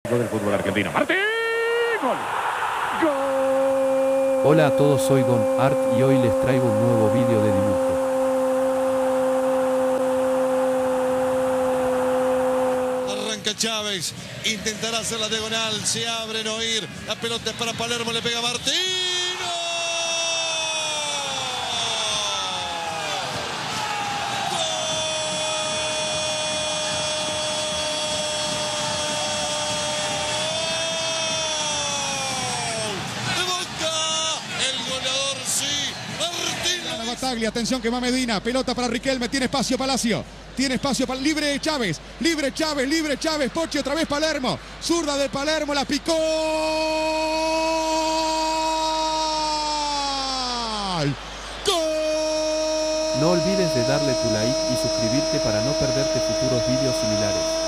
Del fútbol argentino. ¡Martín! ¡Gol! ¡Gol! Hola a todos, soy Don Art y hoy les traigo un nuevo vídeo de dibujo. Arranca Chávez, intentará hacer la diagonal, se abre Noir, la pelota es para Palermo, le pega Martín. Bataglia, atención que va Medina, pelota para Riquelme, tiene espacio Palacio, tiene espacio para libre Chávez, libre Chávez, Pochi otra vez Palermo, zurda de Palermo, la picó. ¡Gol! No olvides de darle tu like y suscribirte para no perderte futuros vídeos similares.